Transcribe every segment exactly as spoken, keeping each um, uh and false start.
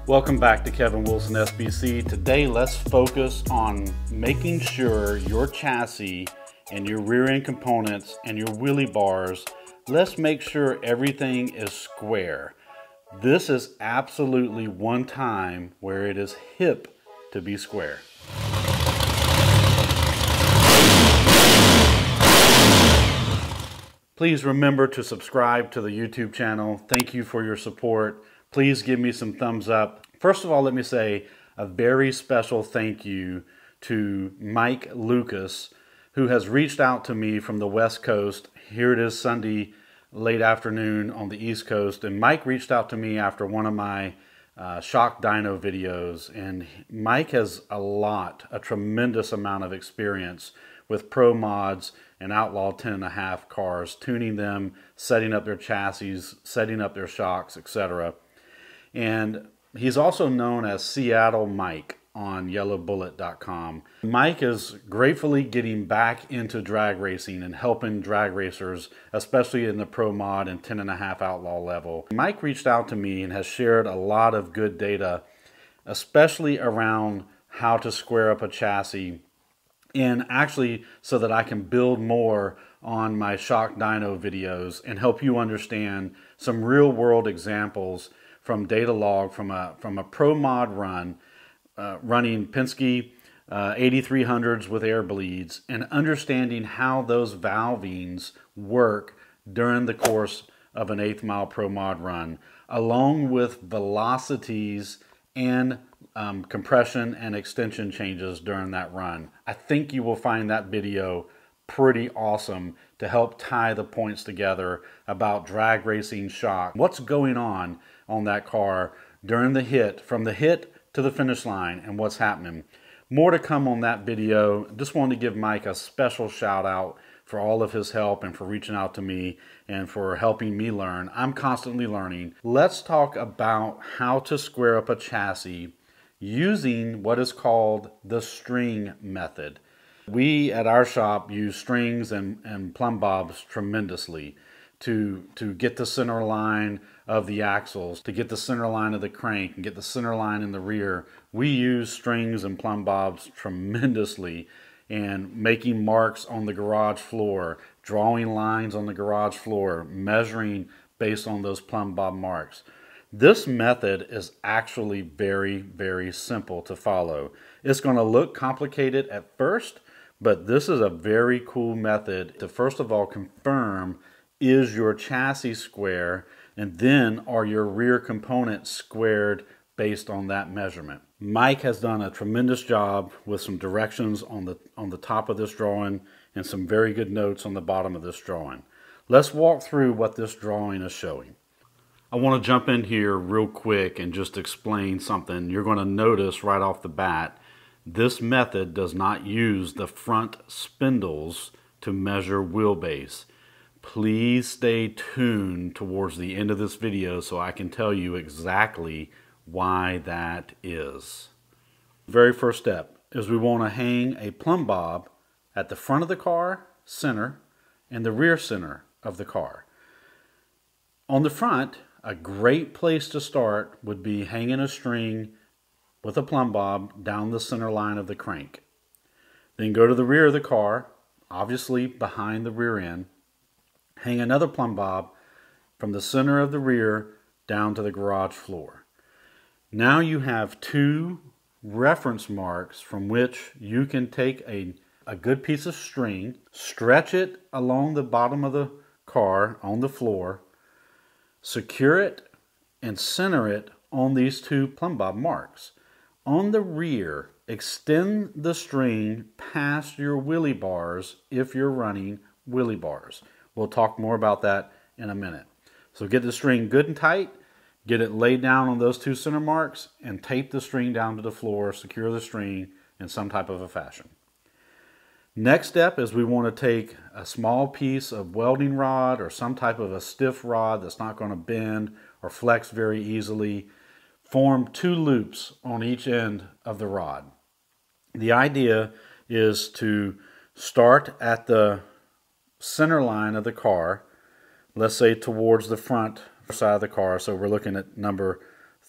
Welcome back to Kevin Wilson S B C. Today let's focus on making sure your chassis and your rear end components and your wheelie bars, let's make sure everything is square. This is absolutely one time where it is hip to be square. Please remember to subscribe to the YouTube channel. Thank you for your support. Please give me some thumbs up. First of all, let me say a very special thank you to Mike Lucas, who has reached out to me from the West Coast. Here it is Sunday late afternoon on the East Coast, and Mike reached out to me after one of my uh, shock dyno videos, and Mike has a lot, a tremendous amount of experience with pro mods and outlaw ten and a half cars, tuning them, setting up their chassis, setting up their shocks, et cetera. And he's also known as Seattle Mike on yellow bullet dot com. Mike is gratefully getting back into drag racing and helping drag racers, especially in the pro mod and ten and a half outlaw level. Mike reached out to me and has shared a lot of good data, especially around how to square up a chassis, and actually so that I can build more on my shock dyno videos and help you understand some real world examples from data log from a from a pro mod run, uh, running Penske uh, eighty-three hundreds with air bleeds, and understanding how those valvings work during the course of an eighth mile pro mod run, along with velocities and um, compression and extension changes during that run. I think you will find that video pretty awesome to help tie the points together about drag racing shock. What's going on on that car during the hit, from the hit to the finish line, and what's happening. More to come on that video. Just wanted to give Mike a special shout out for all of his help and for reaching out to me and for helping me learn. I'm constantly learning. Let's talk about how to square up a chassis using what is called the string method. We at our shop use strings and, and plumb bobs tremendously to, to get the center line of the axles, to get the center line of the crank, and get the center line in the rear. We use strings and plumb bobs tremendously, and making marks on the garage floor, drawing lines on the garage floor, measuring based on those plumb bob marks. This method is actually very, very simple to follow. It's going to look complicated at first, but this is a very cool method to first of all confirm, is your chassis square, and then are your rear components squared based on that measurement. Mike has done a tremendous job with some directions on the on the top of this drawing and some very good notes on the bottom of this drawing. Let's walk through what this drawing is showing. I want to jump in here real quick and just explain something. You're going to notice right off the bat, this method does not use the front spindles to measure wheelbase. Please stay tuned towards the end of this video so I can tell you exactly why that is. Very first step is we want to hang a plumb bob at the front of the car center and the rear center of the car. On the front, a great place to start would be hanging a string with a plumb bob down the center line of the crank. Then go to the rear of the car, obviously behind the rear end. Hang another plumb bob from the center of the rear down to the garage floor. Now you have two reference marks from which you can take a, a good piece of string, stretch it along the bottom of the car on the floor, secure it, and center it on these two plumb bob marks. On the rear, extend the string past your wheelie bars if you're running wheelie bars. We'll talk more about that in a minute. So get the string good and tight, get it laid down on those two center marks, and tape the string down to the floor, secure the string in some type of a fashion. Next step is we want to take a small piece of welding rod or some type of a stiff rod that's not going to bend or flex very easily. Form two loops on each end of the rod. The idea is to start at the center line of the car, let's say towards the front side of the car. So we're looking at number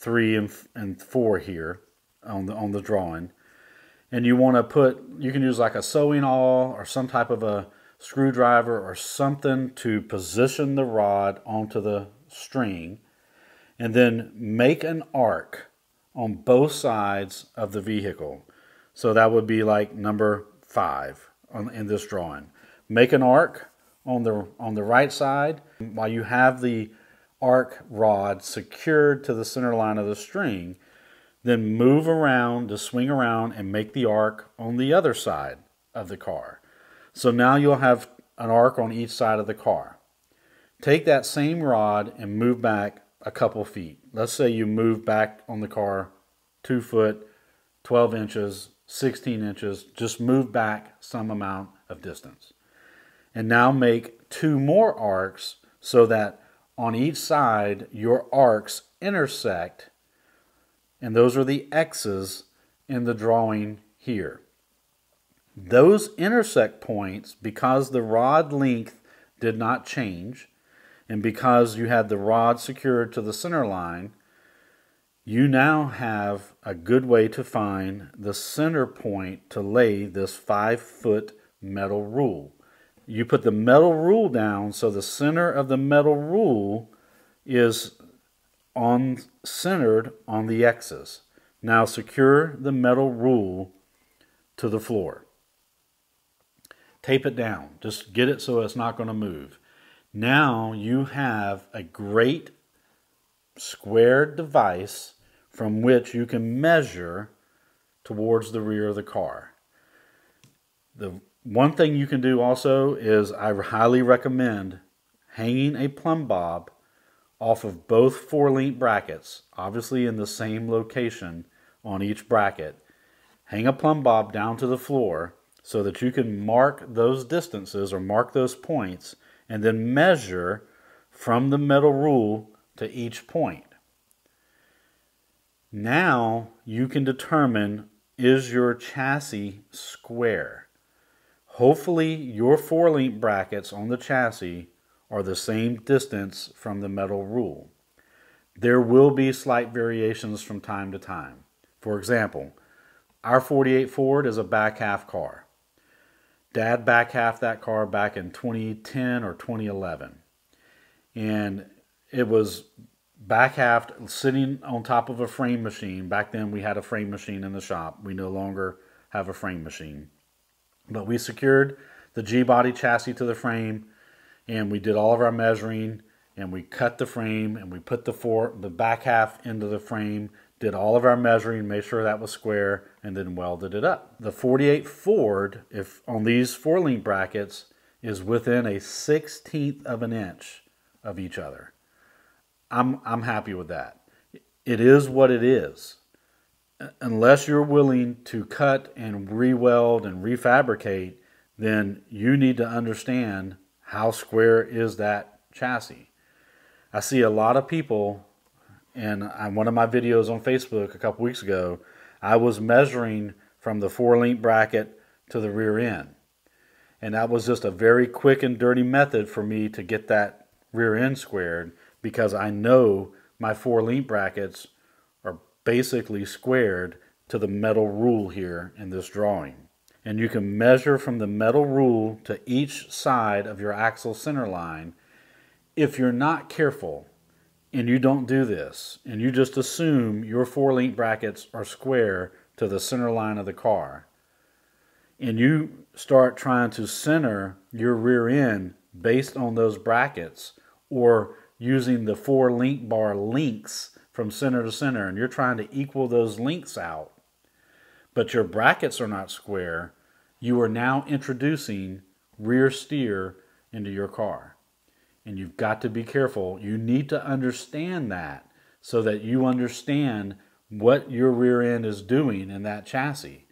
three and, and four here on the, on the drawing. And you want to put, you can use like a sewing awl or some type of a screwdriver or something to position the rod onto the string, and then make an arc on both sides of the vehicle. So that would be like number five on, in this drawing. Make an arc on the, on the right side while you have the arc rod secured to the center line of the string. Then move around to swing around and make the arc on the other side of the car. So now you'll have an arc on each side of the car. Take that same rod and move back a couple feet. Let's say you move back on the car two foot, twelve inches, sixteen inches. Just move back some amount of distance. And now make two more arcs so that on each side your arcs intersect. And those are the X's in the drawing here. Those intersect points, because the rod length did not change, and because you had the rod secured to the center line, you now have a good way to find the center point to lay this five foot metal rule. You put the metal rule down so the center of the metal rule is on centered on the X's. Now secure the metal rule to the floor. Tape it down. Just get it so it's not going to move. Now you have a great square device from which you can measure towards the rear of the car. The one thing you can do also is I highly recommend hanging a plumb bob off of both four-link brackets, obviously in the same location on each bracket. Hang a plumb bob down to the floor so that you can mark those distances or mark those points and then measure from the metal rule to each point. Now you can determine, is your chassis square? Hopefully your four-link brackets on the chassis are the same distance from the metal rule. There will be slight variations from time to time. For example, our forty-eight Ford is a back half car. Dad back half that car back in twenty ten or twenty eleven. And it was back half sitting on top of a frame machine. Back then we had a frame machine in the shop. We no longer have a frame machine. But we secured the G-body chassis to the frame, and we did all of our measuring, and we cut the frame, and we put the four, the back half into the frame, did all of our measuring, made sure that was square, and then welded it up. The forty-eight Ford, if on these four-link brackets, is within a sixteenth of an inch of each other. I'm, I'm happy with that. It is what it is. Unless you're willing to cut and re-weld and refabricate, then you need to understand how square is that chassis. I see a lot of people, and on one of my videos on Facebook a couple weeks ago, I was measuring from the four-link bracket to the rear end. And that was just a very quick and dirty method for me to get that rear end squared, because I know my four-link brackets are basically squared to the metal rule here in this drawing. And you can measure from the metal rule to each side of your axle center line. If you're not careful and you don't do this, and you just assume your four-link brackets are square to the center line of the car, and you start trying to center your rear end based on those brackets, or using the four link bar links from center to center, and you're trying to equal those links out, but your brackets are not square, you are now introducing rear steer into your car. And you've got to be careful. You need to understand that so that you understand what your rear end is doing in that chassis.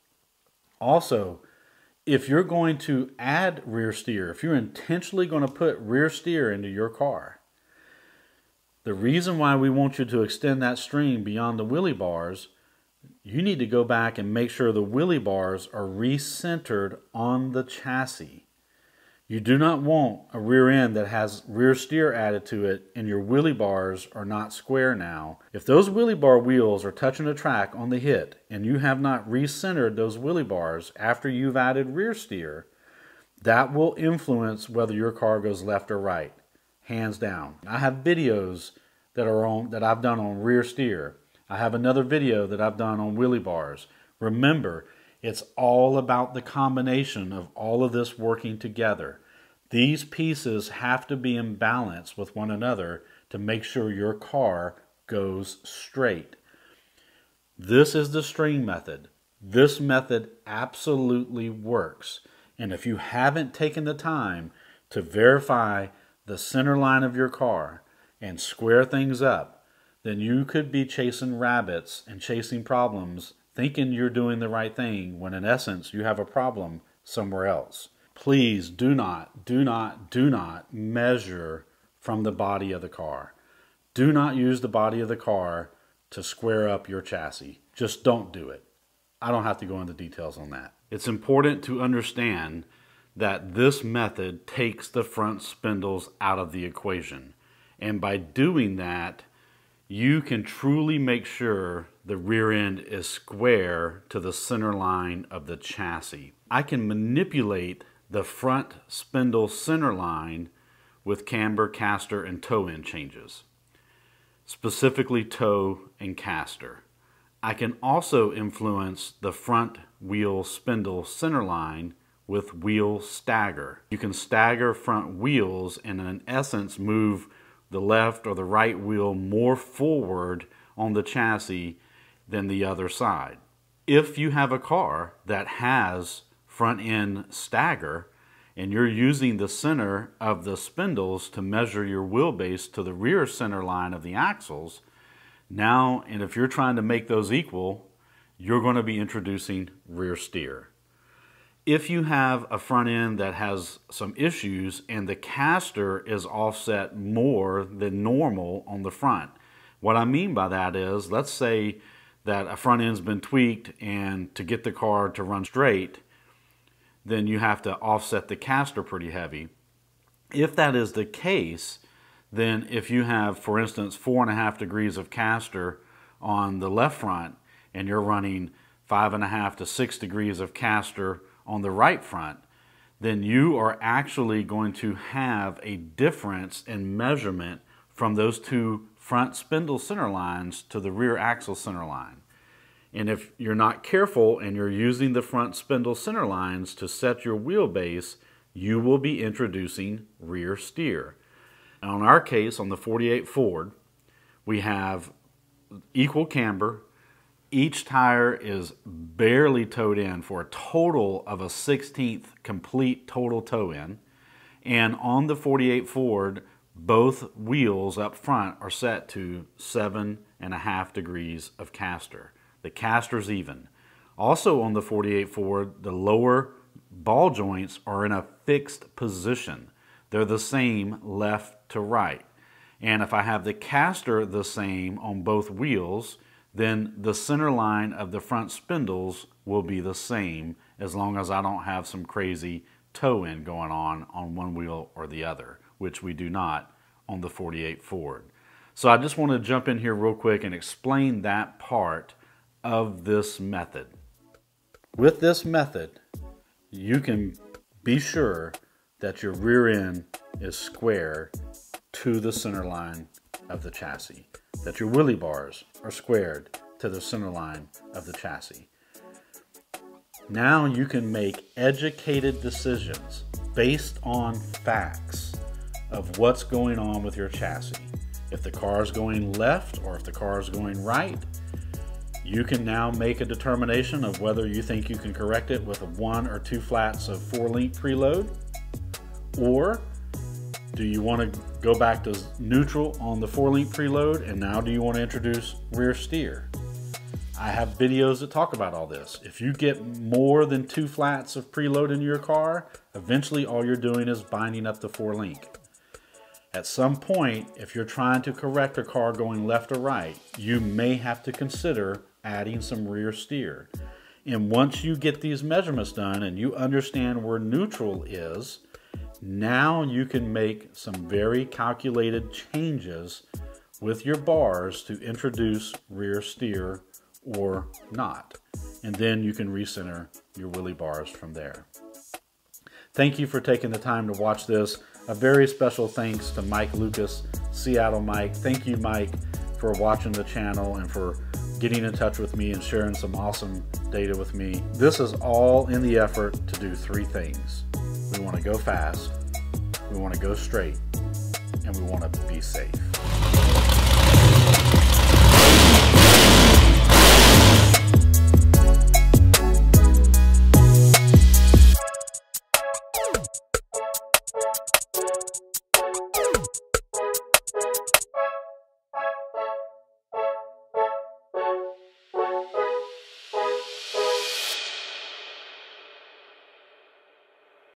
Also, if you're going to add rear steer, if you're intentionally going to put rear steer into your car, the reason why we want you to extend that string beyond the wheelie bars, you need to go back and make sure the wheelie bars are recentered on the chassis. You do not want a rear end that has rear steer added to it and your wheelie bars are not square now. If those wheelie bar wheels are touching the track on the hit and you have not recentered those wheelie bars after you've added rear steer, that will influence whether your car goes left or right, hands down. I have videos that are on that I've done on rear steer. I have another video that I've done on wheelie bars. Remember, it's all about the combination of all of this working together. These pieces have to be in balance with one another to make sure your car goes straight. This is the string method. This method absolutely works. And if you haven't taken the time to verify the center line of your car and square things up, then you could be chasing rabbits and chasing problems thinking you're doing the right thing when in essence you have a problem somewhere else. Please do not, do not, do not measure from the body of the car. Do not use the body of the car to square up your chassis. Just don't do it. I don't have to go into details on that. It's important to understand that this method takes the front spindles out of the equation. And by doing that, you can truly make sure the rear end is square to the center line of the chassis. I can manipulate the front spindle center line with camber, caster, and toe end changes, specifically toe and caster. I can also influence the front wheel spindle center line with wheel stagger. You can stagger front wheels and in essence move the left or the right wheel more forward on the chassis than the other side. If you have a car that has front end stagger and you're using the center of the spindles to measure your wheelbase to the rear center line of the axles, now, and if you're trying to make those equal, you're going to be introducing rear steer. If you have a front end that has some issues and the caster is offset more than normal on the front, what I mean by that is, let's say that a front end's been tweaked and to get the car to run straight, then you have to offset the caster pretty heavy. If that is the case, then if you have, for instance, four and a half degrees of caster on the left front and you're running five and a half to six degrees of caster on the right front, then you are actually going to have a difference in measurement from those two front spindle center lines to the rear axle center line. And if you're not careful and you're using the front spindle center lines to set your wheelbase, you will be introducing rear steer. Now in our case, on the forty-eight Ford, we have equal camber. Each tire is barely towed in for a total of a sixteenth complete total tow in. And on the forty-eight Ford, both wheels up front are set to seven and a half degrees of caster. The caster's even. Also on the forty-eight Ford, the lower ball joints are in a fixed position. They're the same left to right. And if I have the caster the same on both wheels, then the center line of the front spindles will be the same as long as I don't have some crazy toe in going on on one wheel or the other, which we do not on the forty-eight Ford. So I just want to jump in here real quick and explain that part of this method. With this method, you can be sure that your rear end is square to the center line of the chassis, that your wheelie bars are squared to the center line of the chassis. Now you can make educated decisions based on facts of what's going on with your chassis. If the car is going left or if the car is going right, you can now make a determination of whether you think you can correct it with a one or two flats of four link preload, or do you want to go back to neutral on the four link preload, and now do you want to introduce rear steer? I have videos that talk about all this. If you get more than two flats of preload in your car, eventually all you're doing is binding up the four link. At some point, if you're trying to correct a car going left or right, you may have to consider adding some rear steer. And once you get these measurements done and you understand where neutral is, Now you can make some very calculated changes with your bars to introduce rear steer or not. And then you can recenter your wheelie bars from there. Thank you for taking the time to watch this. A very special thanks to Mike Lucas, Seattle Mike. Thank you, Mike, for watching the channel and for getting in touch with me and sharing some awesome data with me. This is all in the effort to do three things. We want to go fast, we want to go straight, and we want to be safe.